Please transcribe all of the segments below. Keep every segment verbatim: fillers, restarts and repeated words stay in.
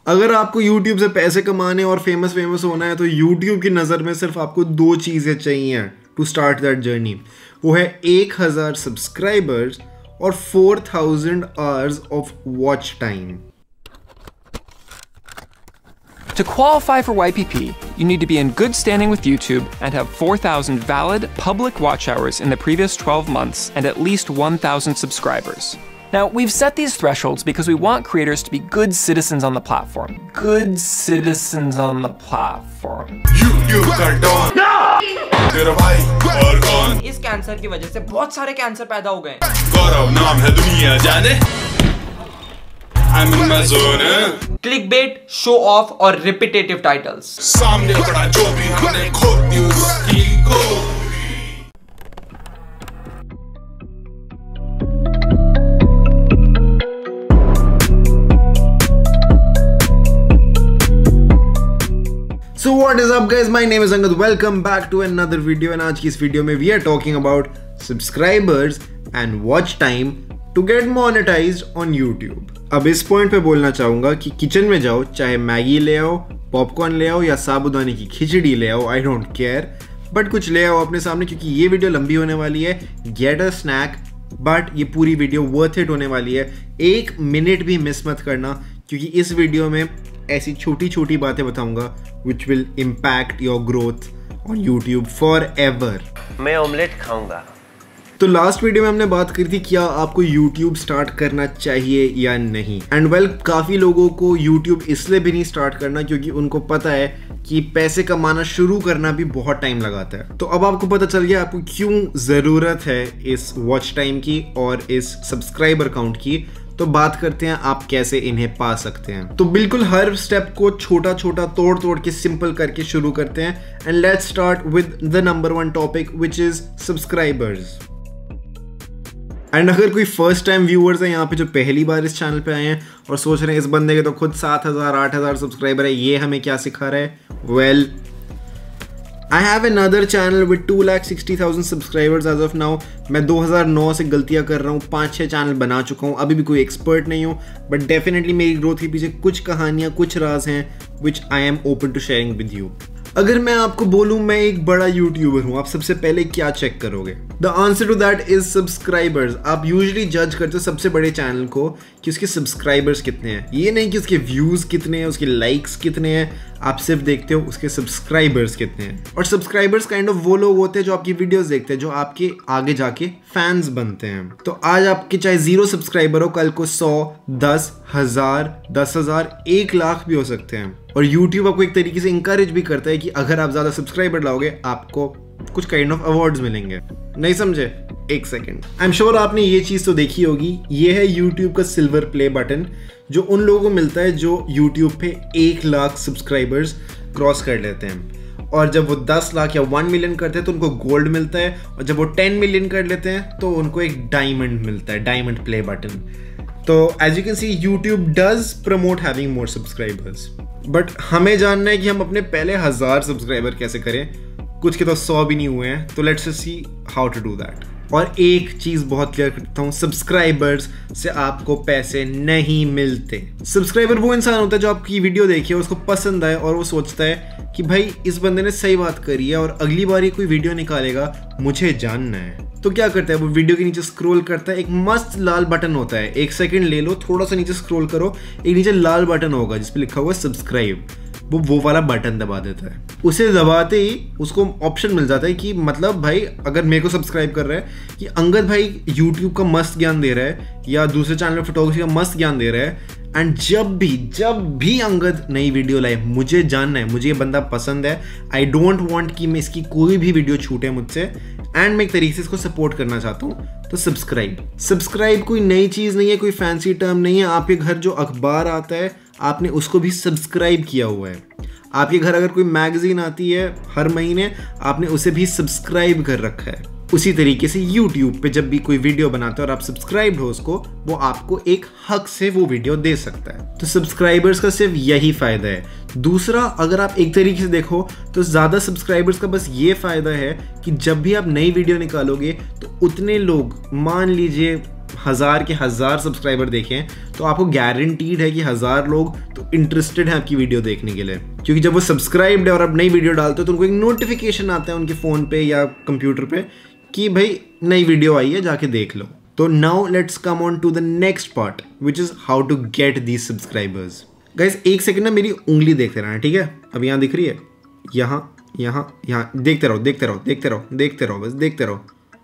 अगर आपको YouTube से पैसे कमाने और फेमस फेमस होना है तो YouTube की नज़र में सिर्फ आपको दो चीज़ें चाहिए टू स्टार्ट दैट जर्नी। वो है एक हज़ार सब्सक्राइबर्स और four thousand hours of watch time. To qualify for Y P P, you need to be in good standing with YouTube and have four thousand valid public watch hours in the previous twelve months and at least one thousand subscribers. Now, we've set these thresholds because we want creators to be good citizens on the platform. Good citizens on the platform. YouTube का don. तेरा भाई और कौन? इस cancer की वजह से बहुत सारे कैंसर पैदा हो गए। गौरव नाम है दुनिया जाने। I'm in my zone। Clickbait, show off और रिपीटेटिव टाइटल्स। सामने पड़ा जो भी हमने खोद दी उसकी को। So what is up guys, my name is Angad, welcome back to another video and आज की इस वीडियो में we are talking about subscribers and watch time to get monetized on YouTube। अब इस पॉइंट पे बोलना चाहूँगा कि किचन में जाओ, चाहे मैगी ले आओ, पॉपकॉर्न ले आओ या साबूदाने की खिचड़ी ले आओ, आई डोंट केयर, बट कुछ ले आओ अपने सामने क्योंकि ये वीडियो लंबी होने वाली है। गेट अ स्नैक, बट ये पूरी वीडियो वर्थ इट होने वाली है। एक मिनट भी मिस मत करना क्योंकि इस वीडियो में ऐसी छोटी छोटी बातें बताऊंगा which will impact your growth on YouTube forever. मैं ऑमलेट खाऊंगा। तो लास्ट वीडियो में हमने बात करी थी क्या आपको YouTube स्टार्ट करना चाहिए या नहीं, एंड वेल well, काफ़ी लोगों को YouTube इसलिए भी नहीं स्टार्ट करना क्योंकि उनको पता है कि पैसे कमाना शुरू करना भी बहुत टाइम लगाता है। तो अब आपको पता चल गया आपको क्यों ज़रूरत है इस वॉच टाइम की और इस सब्सक्राइबर काउंट की। तो बात करते हैं आप कैसे इन्हें पा सकते हैं। तो बिल्कुल हर स्टेप को छोटा छोटा तोड़ तोड़ के सिंपल करके शुरू करते हैं and let's start with the number one topic which is subscribers. And अगर कोई फर्स्ट टाइम व्यूअर्स है यहाँ पे जो पहली बार इस चैनल पे आए हैं और सोच रहे हैं इस बंदे के तो खुद सात हज़ार आठ हज़ार सब्सक्राइबर है, ये हमें क्या सिखा रहा है, well I have another channel with two lakh sixty thousand subscribers as of now. मैं दो हज़ार नौ से गलतियाँ कर रहा हूँ, पाँच छः चैनल बना चुका हूँ, अभी भी कोई एक्सपर्ट नहीं हूँ, बट डेफिनेटली मेरी ग्रोथ के पीछे कुछ कहानियाँ, कुछ राज हैं which I am open to sharing with you. अगर मैं आपको बोलूं मैं एक बड़ा यूट्यूबर हूं, आप सबसे पहले क्या चेक करोगे? The answer to that is subscribers. आप यूजुअली जज करते हो सबसे बड़े चैनल को कि उसके सब्सक्राइबर्स कितने हैं, ये नहीं कि उसके व्यूज कितने हैं, उसके लाइक्स कितने हैं, आप सिर्फ देखते हो उसके सब्सक्राइबर्स कितने हैं। और सब्सक्राइबर्स काइंड ऑफ वो लोग होते हैं जो आपकी वीडियोस देखते हैं, जो आपके आगे जाके फैंस बनते हैं। तो आज आपके चाहे जीरो सब्सक्राइबर हो, कल को सौ, दस हजार, दस हजार, एक लाख भी हो सकते हैं। और YouTube आपको एक तरीके से इंकरेज भी करता है कि अगर आप ज्यादा सब्सक्राइबर लाओगे आपको कुछ काइंड ऑफ अवार्ड्स मिलेंगे। नहीं समझे? एक सेकेंड, आई एम श्योर आपने ये चीज तो देखी होगी, ये है YouTube का सिल्वर प्ले बटन जो उन लोगों को मिलता है जो YouTube पे एक लाख सब्सक्राइबर्स क्रॉस कर लेते हैं। और जब वो दस लाख या वन मिलियन करते हैं तो उनको गोल्ड मिलता है, और जब वो टेन मिलियन कर लेते हैं तो उनको एक डायमंड मिलता है, डायमंड प्ले बटन। तो as you can see YouTube does promote having more subscribers, but हमें जानना है कि हम अपने पहले हजार सब्सक्राइबर कैसे करें। कुछ के तो सौ भी नहीं हुए हैं, तो let's see how to do that. और एक चीज बहुत क्लियर करता हूँ, सब्सक्राइबर्स से आपको पैसे नहीं मिलते। सब्सक्राइबर वो इंसान होता है जो आपकी वीडियो देखे, उसको पसंद आए और वो सोचता है कि भाई इस बंदे ने सही बात करी है और अगली बार ही कोई वीडियो निकालेगा, मुझे जानना है। तो क्या करता है वो, वीडियो के नीचे स्क्रॉल करता है, एक मस्त लाल बटन होता है, एक सेकंड ले लो, थोड़ा सा नीचे स्क्रॉल करो, एक नीचे लाल बटन होगा जिसपे लिखा हुआ सब्सक्राइब, वो वो वाला बटन दबा देता है। उसे दबाते ही उसको ऑप्शन मिल जाता है कि मतलब भाई अगर मेरे को सब्सक्राइब कर रहा है कि अंगद भाई यूट्यूब का मस्त ज्ञान दे रहा है या दूसरे चैनल में फोटोग्राफी का मस्त ज्ञान दे रहा है, एंड जब भी जब भी अंगद नई वीडियो लाए मुझे जानना है, मुझे ये बंदा पसंद है, आई डोंट वांट कि मैं इसकी कोई भी वीडियो छूटे मुझसे, एंड मैं एक तरीके से इसको सपोर्ट करना चाहता हूँ, तो सब्सक्राइब। सब्सक्राइब कोई नई चीज़ नहीं है, कोई फैंसी टर्म नहीं है। आपके घर जो अखबार आता है आपने उसको भी सब्सक्राइब किया हुआ है। आपके घर अगर कोई मैगजीन आती है हर महीने, आपने उसे भी सब्सक्राइब कर रखा है। उसी तरीके से YouTube पे जब भी कोई वीडियो बनाता है और आप सब्सक्राइब्ड हो उसको, वो आपको एक हक से वो वीडियो दे सकता है। तो सब्सक्राइबर्स का सिर्फ यही फायदा है। दूसरा, अगर आप एक तरीके से देखो तो ज़्यादा सब्सक्राइबर्स का बस ये फायदा है कि जब भी आप नई वीडियो निकालोगे तो उतने लोग, मान लीजिए हज़ार के हज़ार सब्सक्राइबर देखें तो आपको गारंटीड है कि हज़ार लोग तो इंटरेस्टेड हैं आपकी वीडियो देखने के लिए, क्योंकि जब वो सब्सक्राइब्ड है और अब नई वीडियो डालते हो तो उनको एक नोटिफिकेशन आता है उनके फ़ोन पे या कंप्यूटर पे कि भाई नई वीडियो आई है, जाके देख लो। तो now let's come on to the next part which is how to get these subscribers. Guys एक सेकंड ना मेरी उंगली देखते रहना, ठीक है? अब यहाँ दिख रही है, यहाँ यहाँ यहाँ देखते रहो देखते रहो देखते रहो देखते रहो बस देखते रहो,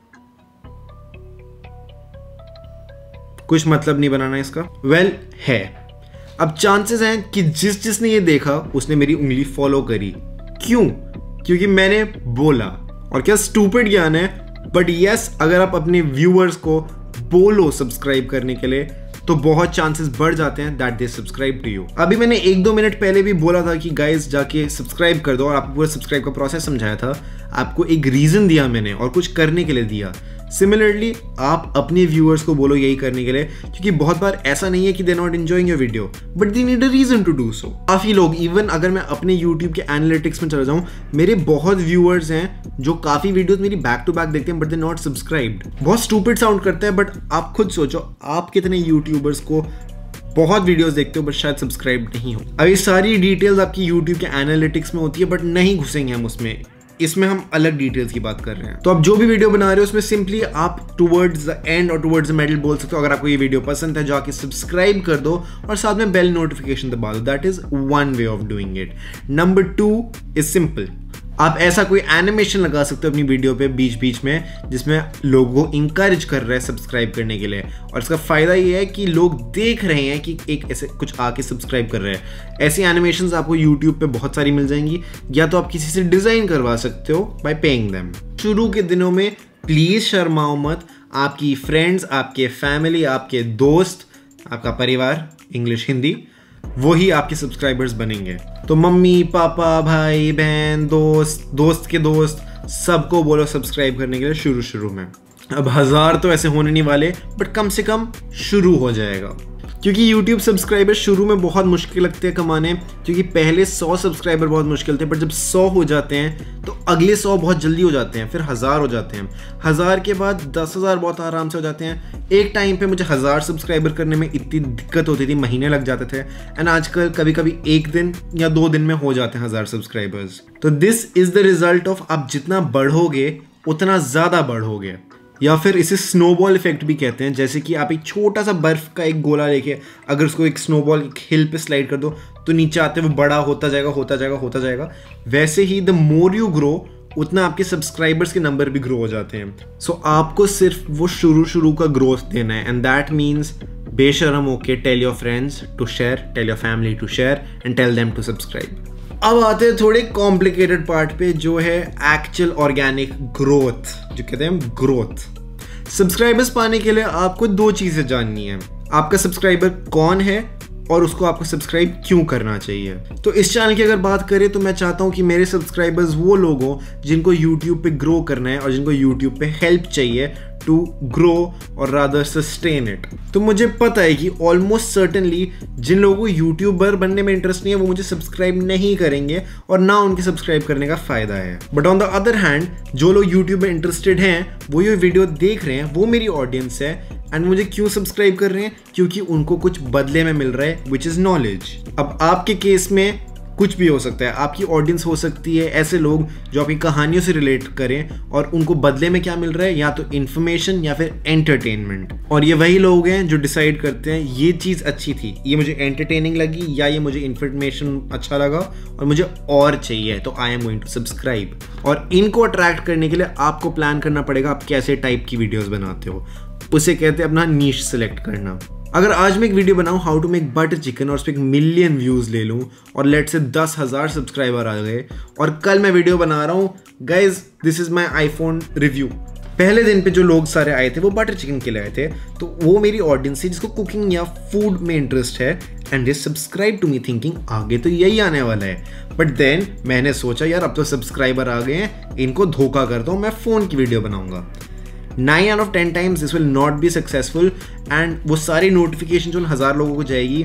कुछ मतलब नहीं बनाना इसका। वेल well, है। अब चांसेस हैं कि जिस जिसने ये देखा उसने मेरी उंगली फॉलो करी। क्यों? क्योंकि मैंने बोला। और क्या स्टूपिड ज्ञान है, बट यस अगर आप अपने व्यूअर्स को बोलो सब्सक्राइब करने के लिए तो बहुत चांसेस बढ़ जाते हैं that they subscribe to you. अभी मैंने एक दो मिनट पहले भी बोला था कि गाइस जाके सब्सक्राइब कर दो, और आपको पूरा सब्सक्राइब का प्रोसेस समझाया था, आपको एक रीजन दिया मैंने और कुछ करने के लिए दिया। सिमिलरली आप अपने व्यूअर्स को बोलो यही करने के लिए, क्योंकि बहुत बार ऐसा नहीं है कि they not enjoying your video but they need a reason to do so. काफी लोग, इवन अगर मैं अपने यूट्यूब के एनालिटिक्स में चला जाऊं, मेरे बहुत व्यूअर्स हैं जो काफी वीडियोस मेरी बैक टू बैक देखते हैं बट दे नॉट सब्सक्राइब्ड। बहुत स्टूपिड साउंड करता है, बट आप खुद सोचो आप कितने यूट्यूबर्स को बहुत वीडियोस देखते हो बट शायद सब्सक्राइब नहीं हो। अब ये सारी डिटेल्स आपकी यूट्यूब के एनालिटिक्स में होती है, बट नहीं घुसेंगे हम उसमें, इसमें हम अलग डिटेल्स की बात कर रहे हैं। तो आप जो भी वीडियो बना रहे हो उसमें सिंपली आप टुवर्ड्स द एंड और टुवर्ड्स द मिडिल बोल सकते हो, अगर आपको ये वीडियो पसंद है जाके सब्सक्राइब कर दो और साथ में बेल नोटिफिकेशन दबा दो। That is one way of doing it. Number two is simple, आप ऐसा कोई एनिमेशन लगा सकते हो अपनी वीडियो पे बीच बीच में जिसमें लोगों को इंकरेज कर रहे हैं सब्सक्राइब करने के लिए, और इसका फायदा ये है कि लोग देख रहे हैं कि एक ऐसे कुछ आके सब्सक्राइब कर रहे हैं। ऐसी एनिमेशंस आपको यूट्यूब पे बहुत सारी मिल जाएंगी, या तो आप किसी से डिजाइन करवा सकते हो बाय पेइंग देम। शुरू के दिनों में प्लीज शर्माओ मत, आपकी फ्रेंड्स, आपके फैमिली, आपके दोस्त, आपका परिवार, इंग्लिश हिंदी, वही आपके सब्सक्राइबर्स बनेंगे। तो मम्मी पापा भाई बहन दोस्त दोस्त के दोस्त सबको बोलो सब्सक्राइब करने के लिए शुरू शुरू में। अब हजार तो ऐसे होने नहीं वाले, बट कम से कम शुरू हो जाएगा, क्योंकि YouTube सब्सक्राइबर शुरू में बहुत मुश्किल लगते हैं कमाने, क्योंकि पहले सौ सब्सक्राइबर बहुत मुश्किल थे, पर जब सौ हो जाते हैं तो अगले सौ बहुत जल्दी हो जाते हैं, फिर हज़ार हो जाते हैं, हज़ार के बाद दस हज़ार बहुत आराम से हो जाते हैं। एक टाइम पे मुझे हज़ार सब्सक्राइबर करने में इतनी दिक्कत होती थी, महीने लग जाते थे, एंड आजकल कभी कभी एक दिन या दो दिन में हो जाते हैं हज़ार सब्सक्राइबर्स। तो this is the result of आप जितना बढ़ोगे उतना ज़्यादा बढ़ोगे, या फिर इसे स्नोबॉल इफेक्ट भी कहते हैं। जैसे कि आप एक छोटा सा बर्फ का एक गोला लेके अगर उसको एक स्नोबॉल एक हिल पे स्लाइड कर दो तो नीचे आते वो बड़ा होता जाएगा होता जाएगा होता जाएगा। वैसे ही द मोर यू ग्रो उतना आपके सब्सक्राइबर्स के नंबर भी ग्रो हो जाते हैं। सो so, आपको सिर्फ वो शुरू शुरू का ग्रोथ देना है, एंड दैट मीन्स बेशरम होके tell your friends to share, tell your family to share and tell them to subscribe. अब आते हैं थोड़े कॉम्प्लिकेटेड पार्ट पे, जो है एक्चुअल ऑर्गेनिक ग्रोथ, जो कहते हैं ग्रोथ। सब्सक्राइबर्स पाने के लिए आपको दो चीजें जाननी है, आपका सब्सक्राइबर कौन है और उसको आपको सब्सक्राइब क्यों करना चाहिए। तो इस चैनल की अगर बात करें तो मैं चाहता हूं कि मेरे सब्सक्राइबर्स वो लोग हों जिनको यूट्यूब पे ग्रो करना है और जिनको यूट्यूब पे हेल्प चाहिए टू ग्रो और रादर सस्टेन इट। तो मुझे पता है कि ऑलमोस्ट सर्टेनली जिन लोगों को यूट्यूबर बनने में इंटरेस्ट नहीं है वो मुझे सब्सक्राइब नहीं करेंगे और ना उनके सब्सक्राइब करने का फायदा है। But on the other hand जो लोग यूट्यूब में इंटरेस्टेड हैं, वो ये वीडियो देख रहे हैं, वो मेरी ऑडियंस है, एंड मुझे क्यों सब्सक्राइब कर रहे हैं? क्योंकि उनको कुछ बदले में मिल रहा है, विच इज नॉलेज। अब आपके केस में कुछ भी हो सकता है, आपकी ऑडियंस हो सकती है ऐसे लोग जो आपकी कहानियों से रिलेट करें और उनको बदले में क्या मिल रहा है, या तो इन्फॉर्मेशन या फिर एंटरटेनमेंट। और ये वही लोग हैं जो डिसाइड करते हैं ये चीज़ अच्छी थी, ये मुझे एंटरटेनिंग लगी, या ये मुझे इन्फॉर्मेशन अच्छा लगा और मुझे और चाहिए, तो I am going to subscribe. और इनको अट्रैक्ट करने के लिए आपको प्लान करना पड़ेगा आप कैसे टाइप की वीडियोज़ बनाते हो, उसे कहते हैं अपना नीश सेलेक्ट करना। अगर आज मैं एक वीडियो बनाऊं how to make butter chicken और उस पर एक मिलियन व्यूज ले लूं और लेट से दस हजार सब्सक्राइबर आ गए, और कल मैं वीडियो बना रहा हूं guys this is my iPhone review, पहले दिन पे जो लोग सारे आए थे वो बटर चिकन के लिए आए थे, तो वो मेरी ऑडियंस है जिसको कुकिंग या फूड में इंटरेस्ट है, and they subscribe to me thinking आगे तो यही आने वाला है। बट देन मैंने सोचा यार अब तो सब्सक्राइबर आ गए हैं, इनको धोखा करता हूँ, मैं फ़ोन की वीडियो बनाऊंगा। Nine out of ten times this will not be successful, and वो सारी नोटिफिकेशन जो हज़ार लोगों को जाएगी,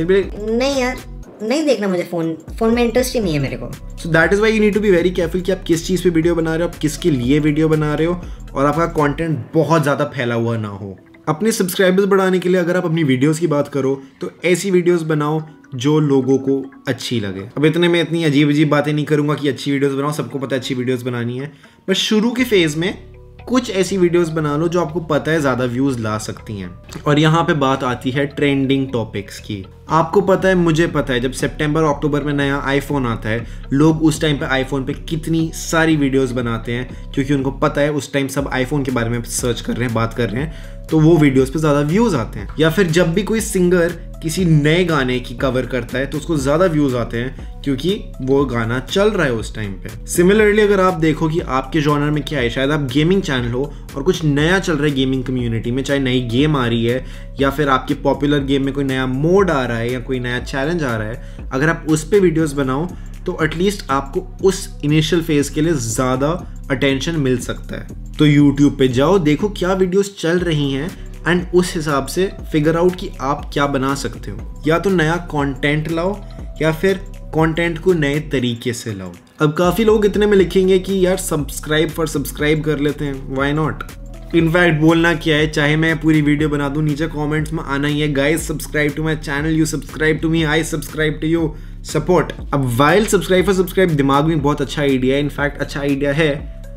नहीं यार नहीं देखना मुझे, फोन फोन में इंटरेस्ट ही नहीं है मेरे को। So that is why you need to be very careful कि आप किस चीज़ पे वीडियो बना रहे हो, आप किसके लिए वीडियो बना रहे हो, और आपका कंटेंट बहुत ज़्यादा फैला हुआ ना हो। अपने सब्सक्राइबर्स बढ़ाने के लिए अगर आप अपनी वीडियोस की बात करो तो ऐसी वीडियोस बनाओ जो लोगों को अच्छी लगे। अब इतने में इतनी अजीब अजीब बातें नहीं करूंगा कि अच्छी वीडियोस बनाओ, सबको पता है अच्छी वीडियोस बनानी है, बट शुरू के फेज में कुछ ऐसी वीडियोस बना लो जो आपको पता है ज़्यादा व्यूज़ ला सकती हैं। और यहाँ पे बात आती है ट्रेंडिंग टॉपिक्स की। आपको पता है, मुझे पता है, जब सितंबर अक्टूबर में नया आईफोन आता है, लोग उस टाइम पे आईफोन पे कितनी सारी वीडियोस बनाते हैं क्योंकि उनको पता है उस टाइम सब आईफोन के बारे में सर्च कर रहे हैं, बात कर रहे हैं, तो वो वीडियोस पे ज़्यादा व्यूज़ आते हैं। या फिर जब भी कोई सिंगर किसी नए गाने की कवर करता है तो उसको ज़्यादा व्यूज़ आते हैं क्योंकि वो गाना चल रहा है उस टाइम पे। सिमिलरली अगर आप देखो कि आपके जॉनर में क्या है, शायद आप गेमिंग चैनल हो और कुछ नया चल रहा है गेमिंग कम्युनिटी में, चाहे नई गेम आ रही है या फिर आपके पॉपुलर गेम में कोई नया मोड आ रहा है या कोई नया चैलेंज आ रहा है, अगर आप उस पर वीडियोज़ बनाओ तो एटलीस्ट आपको उस इनिशियल फेज के लिए ज़्यादा अटेंशन मिल सकता है। तो यूट्यूब पे जाओ, देखो क्या वीडियोस चल रही हैं एंड उस हिसाब से फिगर आउट कि आप क्या बना सकते हो। या तो नया कंटेंट लाओ या फिर कंटेंट को नए तरीके से लाओ। अब काफ़ी लोग इतने में लिखेंगे कि यार सब्सक्राइब फॉर सब्सक्राइब कर लेते हैं, व्हाई नॉट। इनफैक्ट बोलना क्या है, चाहे मैं पूरी वीडियो बना दूं, नीचे कमेंट्स में आना ही है, guys subscribe to my channel, you subscribe to me, I subscribe to you, support. अब वाइल सब्सक्राइब फॉर सब्सक्राइब दिमाग में बहुत अच्छा आइडिया है, इनफैक्ट अच्छा आइडिया है,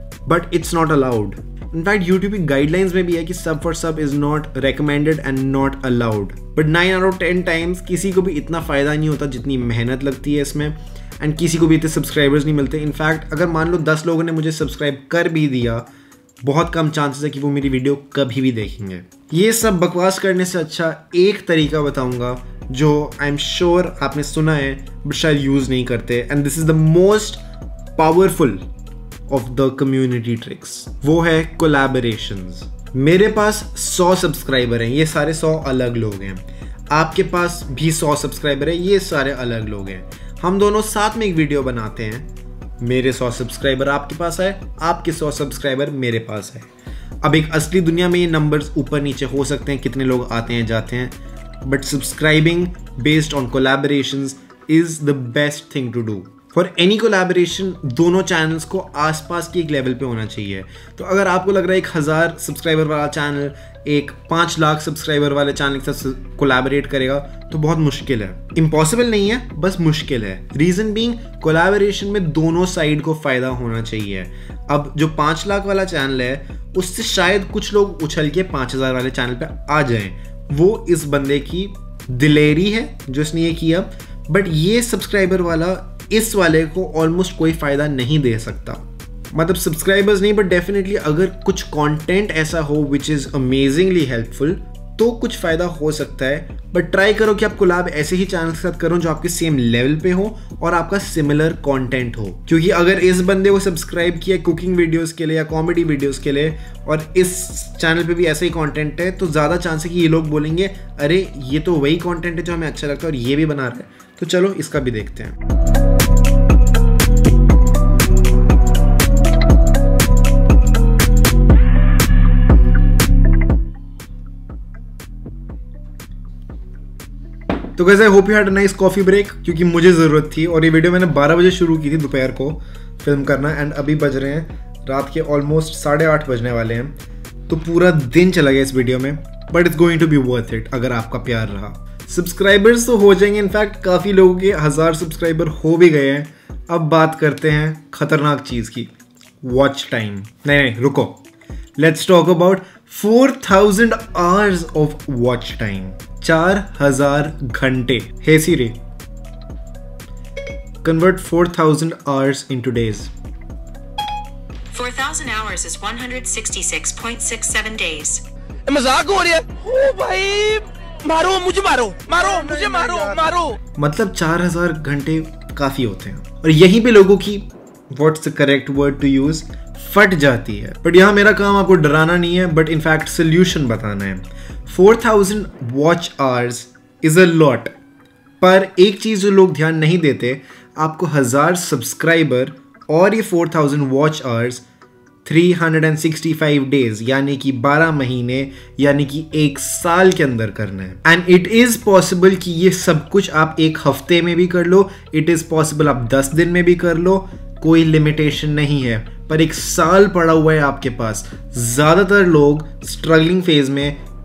but it's not allowed. In fact YouTube की गाइडलाइंस में भी है कि sub for sub is not recommended and not allowed. But nine out of ten times किसी को भी इतना फायदा नहीं होता जितनी मेहनत लगती है इसमें, एंड किसी को भी इतने सब्सक्राइबर्स नहीं मिलते। इनफैक्ट अगर मान लो दस लोगों ने मुझे सब्सक्राइब कर भी दिया, बहुत कम चांसेस है कि वो मेरी वीडियो कभी भी देखेंगे। ये सब बकवास करने से अच्छा एक तरीका बताऊंगा जो आई एम श्योर आपने सुना है बट शायद यूज नहीं करते, and this is the most powerful of the community tricks. वो है कोलैबोरेशंस। मेरे पास सौ सब्सक्राइबर हैं, ये सारे सौ अलग लोग हैं। आपके पास भी सौ सब्सक्राइबर है, ये सारे अलग लोग हैं। हम दोनों साथ में एक वीडियो बनाते हैं, मेरे सौ सब्सक्राइबर आपके पास है, आपके सौ सब्सक्राइबर मेरे पास है। अब एक असली दुनिया में ये नंबर्स ऊपर नीचे हो सकते हैं, कितने लोग आते हैं जाते हैं, but subscribing based on collaborations is the best thing to do. For any collaboration दोनों चैनल्स को आसपास की एक लेवल पे होना चाहिए। तो अगर आपको लग रहा है एक हज़ार सब्सक्राइबर वाला चैनल एक पाँच लाख सब्सक्राइबर वाले चैनल के साथ कोलैबोरेट करेगा तो बहुत मुश्किल है। इम्पॉसिबल नहीं है, बस मुश्किल है। रीज़न बीइंग कोलैबोरेशन में दोनों साइड को फ़ायदा होना चाहिए। अब जो पाँच लाख वाला चैनल है उससे शायद कुछ लोग उछल के पाँच हज़ार वाले चैनल पे आ जाएं, वो इस बंदे की दिलेरी है जो इसने ये किया। बट ये सब्सक्राइबर वाला इस वाले को ऑलमोस्ट कोई फ़ायदा नहीं दे सकता। मतलब सब्सक्राइबर्स नहीं, बट डेफिनेटली अगर कुछ कंटेंट ऐसा हो विच इज़ अमेजिंगली हेल्पफुल तो कुछ फ़ायदा हो सकता है। बट ट्राई करो कि आप कोलैब ऐसे ही चैनल के साथ करो जो आपके सेम लेवल पे हो और आपका सिमिलर कंटेंट हो। क्योंकि अगर इस बंदे को सब्सक्राइब किया कुकिंग वीडियोस के लिए या कॉमेडी वीडियोस के लिए और इस चैनल पे भी ऐसा ही कंटेंट है, तो ज़्यादा चांस है कि ये लोग बोलेंगे अरे ये तो वही कंटेंट है जो हमें अच्छा लगता है और ये भी बना रहा है, तो चलो इसका भी देखते हैं। तो guys I hope you had a nice coffee break, क्योंकि मुझे ज़रूरत थी। और ये वीडियो मैंने बारह बजे शुरू की थी दोपहर को फिल्म करना, एंड अभी बज रहे हैं रात के ऑलमोस्ट साढ़े आठ बजने वाले हैं। तो पूरा दिन चला गया इस वीडियो में, but it's going to be worth it अगर आपका प्यार रहा। सब्सक्राइबर्स तो हो जाएंगे, इनफैक्ट काफ़ी लोगों के हज़ार सब्सक्राइबर हो भी गए हैं। अब बात करते हैं खतरनाक चीज़ की, वॉच टाइम। नहीं नहीं रुको, let's talk about four thousand hours of watch time. चार हजार घंटे। Hey Siri, convert four thousand hours into days. four thousand hours is one hundred sixty-six point six seven days. मजाक हो रही है? ओ भाई, मारो मुझे, मारो मारो मुझे, मारो मारो। मतलब चार हजार घंटे काफी होते हैं, और यहीं पे लोगों की what's the correct word to use फट जाती है। बट यहाँ मेरा काम आपको डराना नहीं है, बट इनफैक्ट सोल्यूशन बताना है। Four thousand watch hours is a lot, पर एक चीज़ जो लोग ध्यान नहीं देते, आपको हज़ार सब्सक्राइबर और ये four thousand watch hours three hundred sixty five days यानी कि बारह महीने यानी कि एक साल के अंदर करना है। एंड इट इज़ पॉसिबल कि ये सब कुछ आप एक हफ्ते में भी कर लो, इट इज़ पॉसिबल आप दस दिन में भी कर लो, कोई लिमिटेशन नहीं है। पर एक साल पड़ा हुआ है आपके पास। ज़्यादातर लोग स्ट्रगलिंग फेज में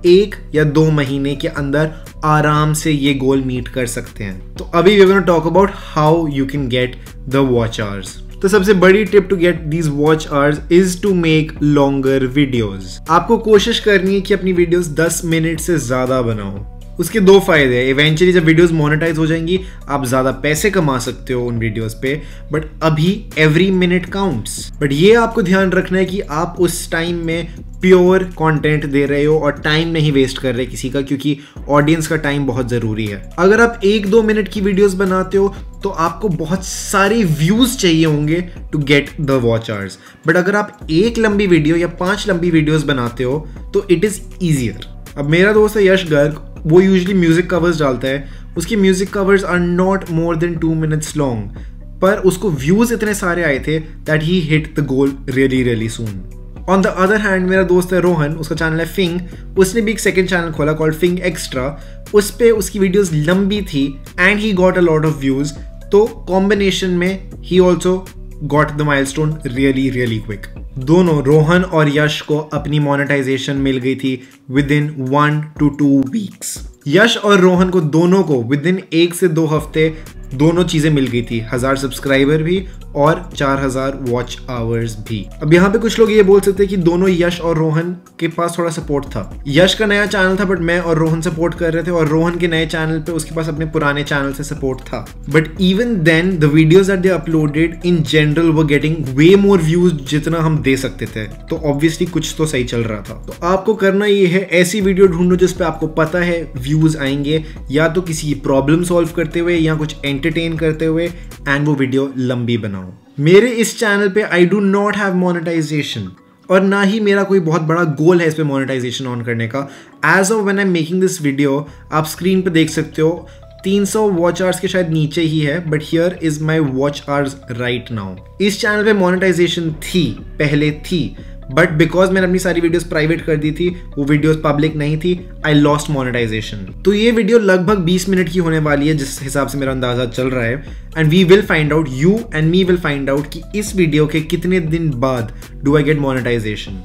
एक या दो महीने के अंदर आराम से ये गोल मीट कर सकते हैं। तो अभी we are gonna talk about how you can get the watch hours. तो सबसे बड़ी tip to get these watch hours is to make longer videos. आपको कोशिश करनी है कि अपनी वीडियोस दस मिनट से ज्यादा बनाओ। उसके दो फायदे हैं। इवेंचुअली जब वीडियोस मोनेटाइज हो जाएंगी आप ज्यादा पैसे कमा सकते हो उन वीडियोस पे, बट अभी एवरी मिनट काउंट्स। बट ये आपको ध्यान रखना है कि आप उस टाइम में प्योर कंटेंट दे रहे हो और टाइम नहीं वेस्ट कर रहे किसी का, क्योंकि ऑडियंस का टाइम बहुत जरूरी है। अगर आप एक दो मिनट की वीडियोस बनाते हो तो आपको बहुत सारे व्यूज चाहिए होंगे to get the watch hours, but अगर आप एक लंबी वीडियो या पांच लंबी वीडियोस बनाते हो तो इट इज ईजियर। अब मेरा दोस्त है यश गर्ग, वो यूजुअली म्यूजिक कवर्स डालता है। उसके music covers are not more than two minutes long, पर उसको व्यूज इतने सारे आए थे that he hit the goal really really soon. On the other hand मेरा दोस्त है रोहन, उसका चैनल है फिंग। उसने भी एक सेकंड चैनल खोला कॉल्ड फिंग एक्स्ट्रा। उस पे उसकी वीडियोस लंबी थी and he got a lot of views. तो कॉम्बिनेशन में he also got the milestone really really quick. दोनों रोहन और यश को अपनी मोनेटाइजेशन मिल गई थी within one two two weeks. Yash और रोहन को दोनों को विद इन एक से दो हफ्ते दोनों चीजें मिल गई थी, हजार सब्सक्राइबर भी और चार हजार वॉच आवर्स भी। अब यहाँ पे कुछ लोग ये बोल सकते हैं कि दोनों यश और रोहन के पास थोड़ा सपोर्ट था। यश का नया चैनल था बट मैं और रोहन सपोर्ट कर रहे थे, और रोहन के नए चैनल पे उसके पास अपने पुराने चैनल से सपोर्ट था। But even then the videos that they uploaded in general were getting way more views जितना हम दे सकते थे। तो ऑब्वियसली कुछ तो सही चल रहा था। तो आपको करना ये है, ऐसी वीडियो ढूंढो जिसपे आपको पता है व्यूज आएंगे, या तो किसी प्रॉब्लम सॉल्व करते हुए या कुछ एंटरटेन करते हुए, एंड वो वीडियो लंबी बनाओ। मेरे इस चैनल पे I do not have monetization, और ना ही मेरा कोई बहुत बड़ा गोल है इस पे मोनेटाइजेशन ऑन करने का। As of when I am making this video, आप स्क्रीन पे देख सकते हो तीन सौ वॉच आवर्स के शायद नीचे ही है, but here is my watch hours right now. इस चैनल पे मोनेटाइजेशन थी, पहले थी, बट बिकॉज मैंने अपनी सारी वीडियोस प्राइवेट कर दी थी, वो वीडियोस पब्लिक नहीं थी, आई लॉस्ट मोनेटाइजेशन। तो ये वीडियो लगभग बीस मिनट की होने वाली है जिस हिसाब से मेरा अंदाजा चल रहा है, and we will find out, you and me will find out कि इस वीडियो के कितने दिन बाद do I get monetization.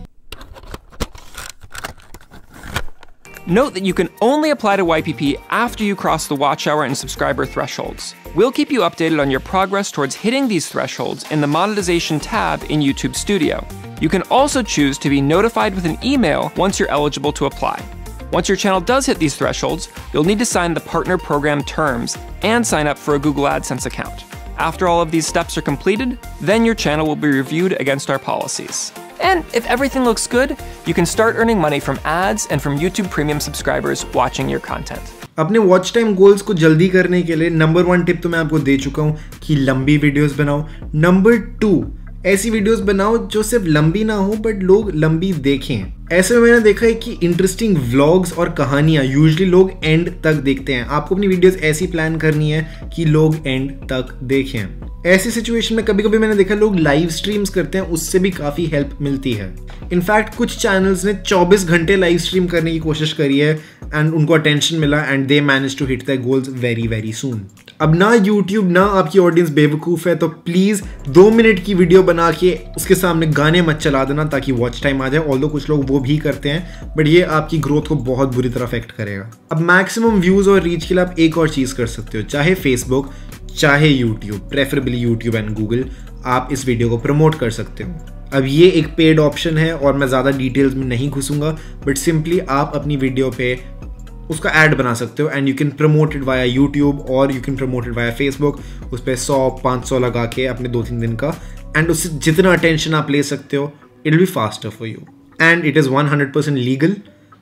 Note that you can only apply to Y P P after you cross the watch hour and subscriber thresholds. We'll keep you updated on your progress towards hitting these thresholds in the monetization tab in YouTube Studio. You can also choose to be notified with an email once you're eligible to apply. Once your channel does hit these thresholds, you'll need to sign the partner program terms and sign up for a Google AdSense account. After all of these steps are completed, then your channel will be reviewed against our policies. And if everything looks good, you can start earning money from ads and from YouTube Premium subscribers watching your content. अपने watch time goals को जल्दी करने के लिए number one tip तो मैं आपको दे चुका हूँ कि लंबी वीडियोस बनाओ। नंबर टू, ऐसी वीडियोस बनाओ जो सिर्फ लंबी ना हो बट लोग लंबी देखें। ऐसे में मैंने देखा है कि इंटरेस्टिंग व्लॉग्स और कहानियां यूजुअली लोग एंड तक देखते हैं। आपको अपनी वीडियोस ऐसी प्लान करनी है कि लोग एंड तक देखें। ऐसी सिचुएशन में कभी कभी मैंने देखा लोग लाइव स्ट्रीम्स करते हैं, उससे भी काफी हेल्प मिलती है। इनफैक्ट कुछ चैनल्स ने चौबीस घंटे लाइव स्ट्रीम करने की कोशिश करी है एंड उनको अटेंशन मिला and they manage to hit their goals very very soon. अब ना यूट्यूब ना आपकी ऑडियंस बेवकूफ़ है, तो प्लीज़ दो मिनट की वीडियो बना के उसके सामने गाने मत चला देना ताकि वॉच टाइम आ जाए। ऑल्दो कुछ लोग वो भी करते हैं, बट ये आपकी ग्रोथ को बहुत बुरी तरह अफेक्ट करेगा। अब मैक्सिमम व्यूज़ और रीच के लिए आप एक और चीज़ कर सकते हो, चाहे फेसबुक चाहे YouTube, preferably YouTube and Google, आप इस वीडियो को प्रमोट कर सकते हो। अब ये एक पेड ऑप्शन है और मैं ज़्यादा डिटेल्स में नहीं घुसूंगा, बट सिंपली आप अपनी वीडियो पे उसका ऐड बना सकते हो and you can promote it via YouTube और you can promote it via Facebook. उस पर सौ पाँच सौ लगा के अपने दो तीन दिन का, एंड उससे जितना अटेंशन आप ले सकते हो it will be faster for you and it is one hundred percent legal.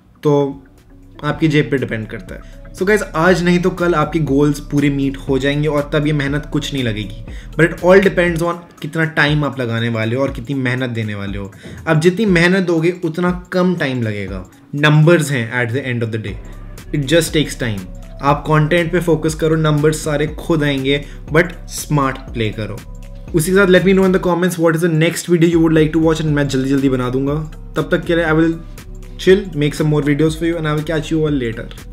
तो आपकी जेब पे डिपेंड करता है। सो गाइज, आज नहीं तो कल आपके गोल्स पूरे मीट हो जाएंगे और तब ये मेहनत कुछ नहीं लगेगी, but it all depends on कितना टाइम आप लगाने वाले हो और कितनी मेहनत देने वाले हो। अब जितनी मेहनत दोगे उतना कम टाइम लगेगा। नंबर्स हैं at the end of the day, it just takes time. आप कंटेंट पे फोकस करो, नंबर्स सारे खुद आएंगे, बट स्मार्ट प्ले करो। उसी के साथ let me know in the comments what is the next video you would like to watch and मैं जल्दी जल्दी बना दूंगा। तब तक के लिए I will chill, make some more videos for you, and I will catch you all later.